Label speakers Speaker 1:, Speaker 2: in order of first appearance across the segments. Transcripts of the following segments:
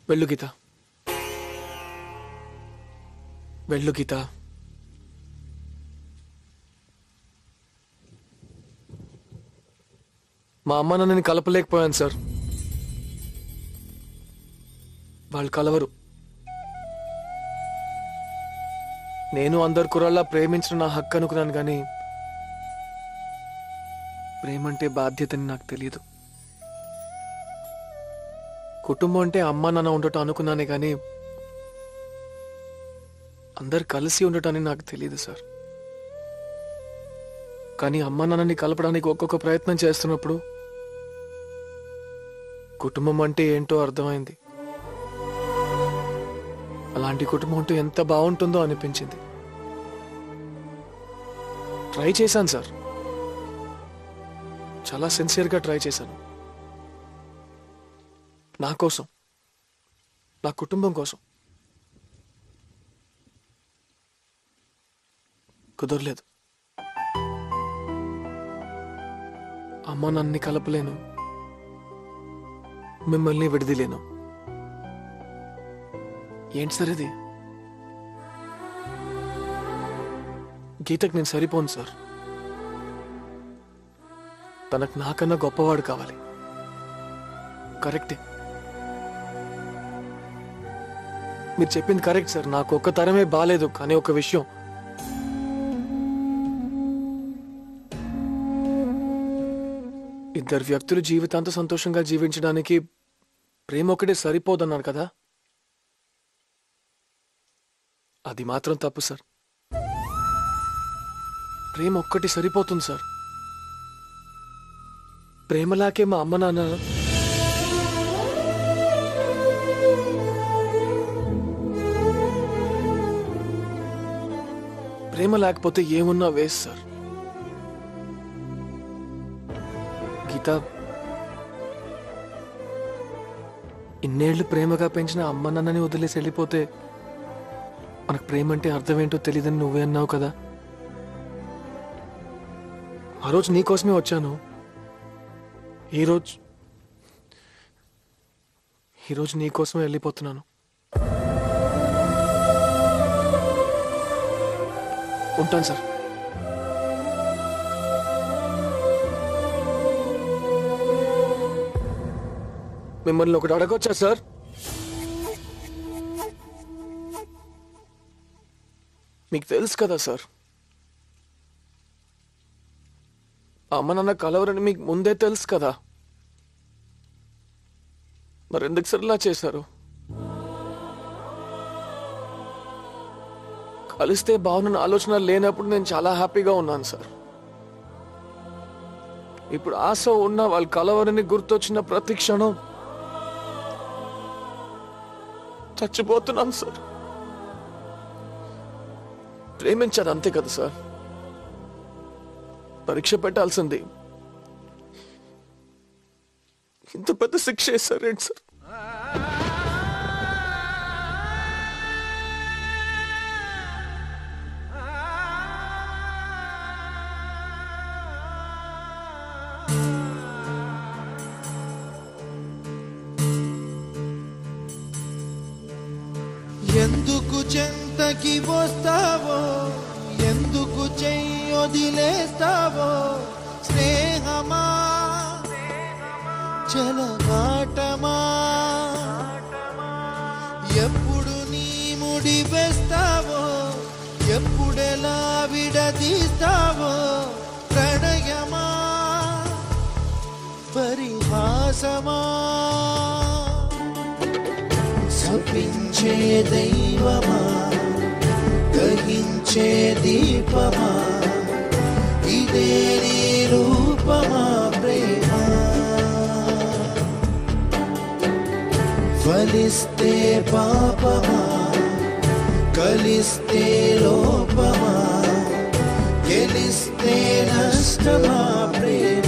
Speaker 1: వెళ్ళు గీత, వెళ్ళు గీత. మా అమ్మ నన్ను కలపలేకపోయాను సార్. వాళ్ళు కలవరు. నేను అందరు కుర్రాళ్ళ ప్రేమించిన నా హక్కు అనుకున్నాను, కానీ ప్రేమంటే బాధ్యతని నాకు తెలియదు. కుటుంబం అంటే అమ్మ నాన్న ఉండటం అనుకున్నానే, కానీ అందరు కలిసి ఉండటాన్ని నాకు తెలియదు సార్. కానీ అమ్మ నాన్నని కలపడానికి ఒక్కొక్క ప్రయత్నం చేస్తున్నప్పుడు కుటుంబం అంటే ఏంటో అర్థమైంది. అలాంటి కుటుంబం ఉంటే ఎంత బాగుంటుందో అనిపించింది. ట్రై చేశాను సార్, చాలా సిన్సియర్గా ట్రై చేశాను. నా కోసం, నా కుటుంబం కోసం. కుదరలేదు. అమ్మ నన్ను కలపలేను, మిమ్మల్ని విడదలేను. ఏంటి సార్ ఇది? గీతకు నేను సరిపోను సార్. తనకు నాకన్నా గొప్పవాడు కావాలి. కరెక్టే, మీరు చెప్పింది కరెక్ట్ సార్. నాకు ఒక్క తరమే బాలేదు, కానీ ఒక విషయం, ఇద్దరు వ్యక్తులు జీవితాంతం సంతోషంగా జీవించడానికి ప్రేమ ఒకటే సరిపోదన్నారు కదా, అది మాత్రం తప్పు సార్. ప్రేమ ఒక్కటి సరిపోతుంది సార్. ప్రేమలాకే మా అమ్మ నాన్న ప్రేమ లేకపోతే ఏమున్నా వేస్ట్ సార్. గీత, ఇన్నేళ్లు ప్రేమగా పెంచిన అమ్మ నాన్నని వదిలేసి వెళ్ళిపోతే మనకు ప్రేమ అంటే అర్థం ఏంటో తెలియదని నువ్వే అన్నావు కదా. ఆ రోజు నీకోసమే వచ్చాను. ఈరోజు నీకోసమే వెళ్ళిపోతున్నాను. ఉంటాను సార్. మిమ్మల్ని ఒకటి అడగొచ్చా సార్? మీకు తెలుసు కదా సార్, అమ్మ నాన్న కలవరని మీకు ముందే తెలుసు కదా. మరెందుకు సార్ ఇలా చేశారు? కలిస్తే బాగున్న ఆలోచన లేనప్పుడు నేను చాలా హ్యాపీగా ఉన్నాను సార్. ఇప్పుడు ఆశ ఉన్న వాళ్ళు కలవరని గుర్తొచ్చిన ప్రతి క్షణం చచ్చిపోతున్నాను సార్. ప్రేమించారు అంతే కదా సార్. పరీక్ష పెట్టాల్సింది ఇంత పెద్ద శిక్ష వేశారేంటి సార్?
Speaker 2: ఎందుకు చెంతకి వస్తావో, ఎందుకు చెయ్యొదిలేస్తావో, స్నేహమా చెలగాటమా, ఎప్పుడు నీ ముడి వేస్తావో, ఎప్పుడెలా విడదీస్తావో, ప్రణయమా పరిహాసమా, శపించే దైవమా దహించే దీపమా, ఇదే నీ రూపమా ప్రేమ, ఫలిస్తే పాపమా కలిస్తే లోపమా, గెలిస్తే నష్టమా ప్రేమ.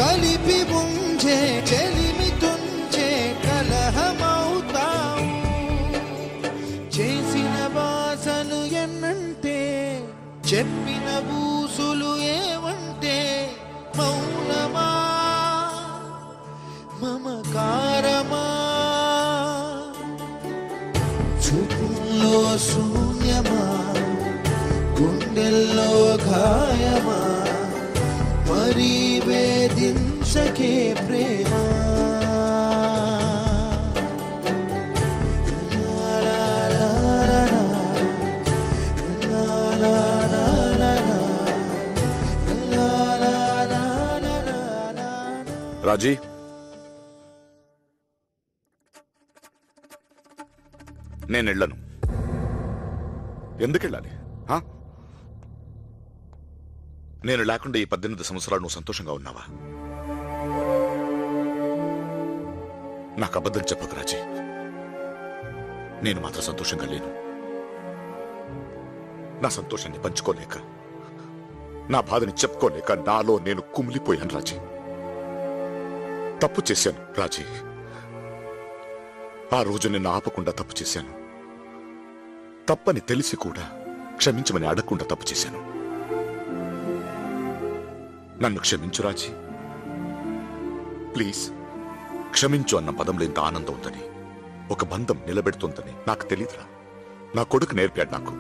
Speaker 2: కలిపి ఉంచే చెలిమి తుంచే కలహమవుతావు. చేసిన బాసలు ఎన్నంటే చెప్పిన బూసులు ఏమంటే మౌనమా మమకారమా చూపుల్లో శూన్యమా గుండెల్లో గాయమా మరి వేధించకే ప్రేమ.
Speaker 3: రాజీ, నేను వెళ్ళను. ఎందుకు వెళ్ళాలి? నేను లేకుండా ఈ 18 సంవత్సరాలు నువ్వు సంతోషంగా ఉన్నావా? నాకు అబద్ధం చెప్పకు రాజీ, నేను మాత్రం సంతోషంగా లేను. నా సంతోషాన్ని పంచుకోలేక, నా బాధని చెప్పుకోలేక నాలో నేను కుమిలిపోయాను రాజీ. తప్పు చేశాను రాజీ. ఆ రోజు నిన్ను ఆపకుండా తప్పు చేశాను. తప్పని తెలిసి కూడా క్షమించమని అడగకుండా తప్పు చేశాను. నన్ను క్షమించు రాజీ, ప్లీజ్. క్షమించు అన్న పదంలో ఇంత ఆనందం ఉందని, ఒక బంధం నిలబెడుతుందని నాకు తెలీదురా. నా కొడుకు నేర్పాడు నాకు.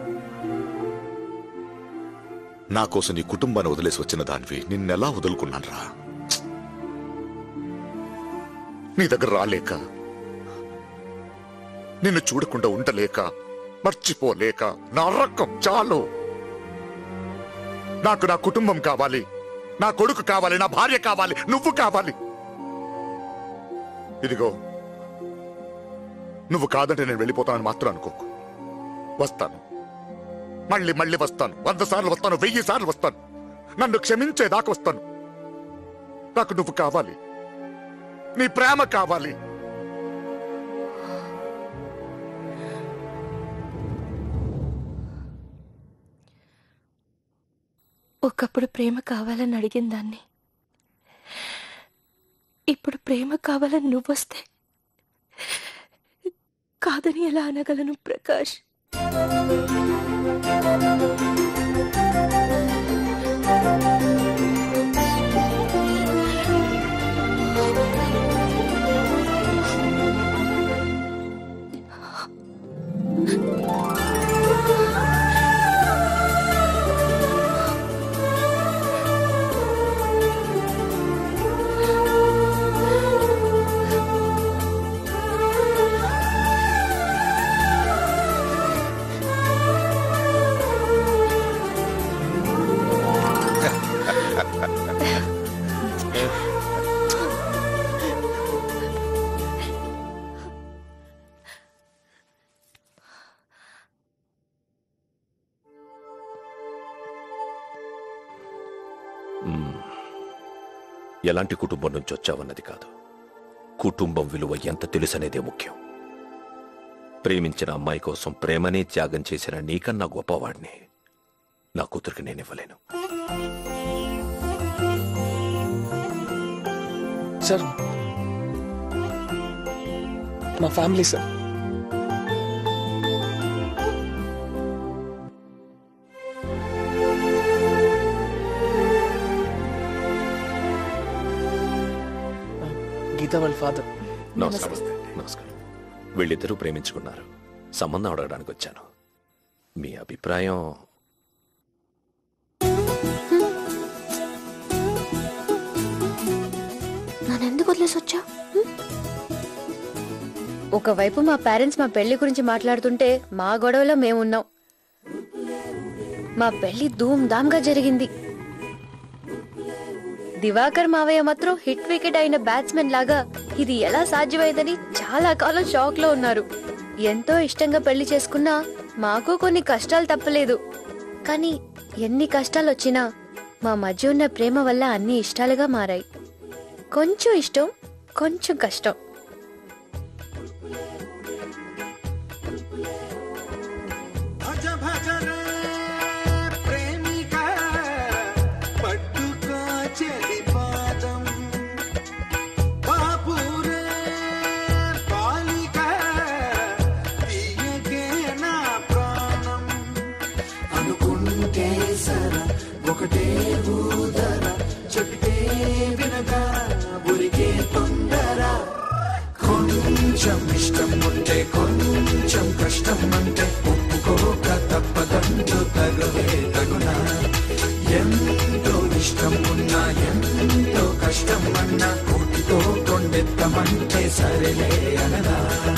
Speaker 3: నా కోసం నీ కుటుంబాన్ని వదిలేసి వచ్చిన దానివి నిన్నెలా వదులుకున్నాను రా. నీ దగ్గర రాలేక, నిన్ను చూడకుండా ఉండలేక, మర్చిపోలేక నా రకం చాలు. నాకు నా కుటుంబం కావాలి, నా కొడుకు కావాలి, నా భార్య కావాలి, నువ్వు కావాలి. ఇదిగో, నువ్వు కాదంటే నేను వెళ్ళిపోతానని మాత్రం అనుకోకు. వస్తాను, మళ్ళీ మళ్ళీ వస్తాను. 100 సార్లు వస్తాను, 1000 సార్లు వస్తాను. నన్ను క్షమించేదాకా వస్తాను. నాకు నువ్వు కావాలి, నీ ప్రేమ కావాలి.
Speaker 4: ఒకప్పుడు ప్రేమ కావాలని అడిగిన దాన్ని, ఇప్పుడు ప్రేమ కావాలని నువ్వొస్తే కాదని ఎలా అనగలను ప్రకాష్?
Speaker 5: ఎలాంటి కుటుంబం నుంచి వచ్చావన్నది కాదు, కుటుంబం విలువ ఎంత తెలుసనేదే ముఖ్యం. ప్రేమించిన అమ్మాయి కోసం ప్రేమనే త్యాగం చేసిన నీకన్నా గొప్పవాడిని నా కూతురికి నేనివ్వలేను.
Speaker 1: సార్, మా ఫ్యామిలీ సార్. గీత వాళ్ళ ఫాదర్.
Speaker 5: నమస్కారం. నమస్కారం. వీళ్ళిద్దరూ ప్రేమించుకున్నారు. సంబంధం అడగడానికి వచ్చాను. మీ అభిప్రాయం?
Speaker 4: నన్నెందుకు వదిలేసి వచ్చా?
Speaker 6: ఒకవైపు మా పేరెంట్స్ మా పెళ్లి గురించి మాట్లాడుతుంటే మా గొడవలో మేమున్నాం. మా పెళ్లి ధూమ్ధామ్గా జరిగింది. దివాకర్ మావయ్య మాత్రం హిట్ వికెట్ అయిన బ్యాట్స్మెన్ లాగా ఇది ఎలా సాధ్యమైందని చాలా కాలం షాక్ లో ఉన్నారు. ఎంతో ఇష్టంగా పెళ్లి చేసుకున్నా మాకు కొన్ని కష్టాలు తప్పలేదు. కానీ ఎన్ని కష్టాలు వచ్చినా మా మధ్య ఉన్న ప్రేమ వల్ల అన్ని ఇష్టాలుగా మారాయి. కొంచెం ఇష్టం, కొంచెం కష్టం.
Speaker 2: ప్రేమిక పట్టుకో చెలి పాదం ఉన్న కోటితో కొండెత్తమంటే సరేలే అననా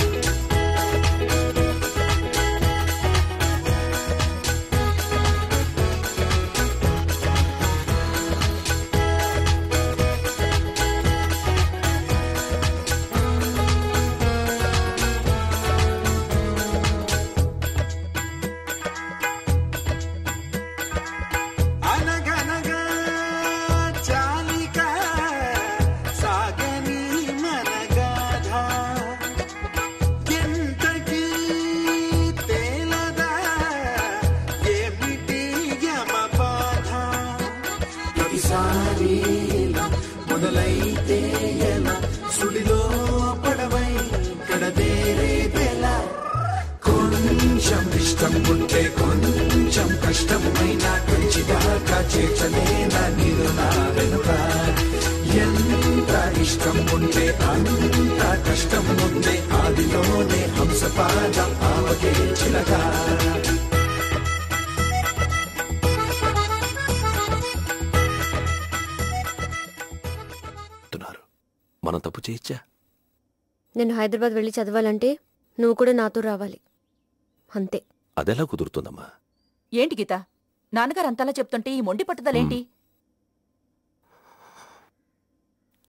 Speaker 2: అనగనగా చాలిక సాగని మనగాధ ఎంతకీ తేలదా ఏమిటి యమబాధ ప్రతిసారి మొదలైతే ఎలా సుడిలో పడవై కడదేరే వేళ కొంచెం ఇష్టం ఉంటే కొంచెం కష్టమైనా కంచిదాకా చేర్చలేనా నీరు నా వెనుక ఎంత ఇష్టం ఉంటే అంత కష్టం ఉంటే ఆదిలోనే హంసపాదం ఆవకే చిలక
Speaker 5: మనం తప్పు చేయొచ్చా?
Speaker 6: నేను హైదరాబాద్ వెళ్ళి చదవాలంటే నువ్వు కూడా నాతో రావాలి అంతే.
Speaker 5: అదెలా కుదురుతుందమ్మా?
Speaker 7: ఏంటి గీత, నాన్నగారు అంతలా చెప్తుంటే ఈ మొండి పట్టుదలేంటి?